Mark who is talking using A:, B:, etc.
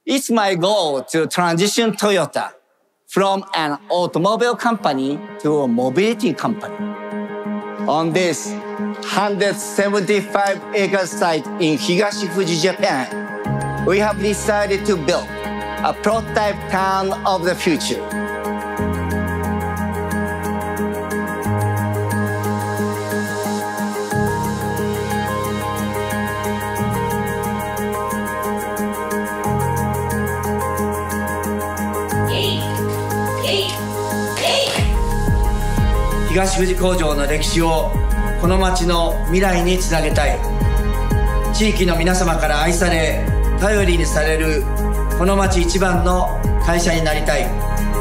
A: It's my goal to transition Toyota from an automobile company to a mobility company. On this 175-acre site in Higashi Fuji, Japan, we have decided to build a prototype town of the future.
B: 東富士工場の歴史をこの町の未来につなげたい。地域の皆様から愛され頼りにされるこの町一番の会社になりたい。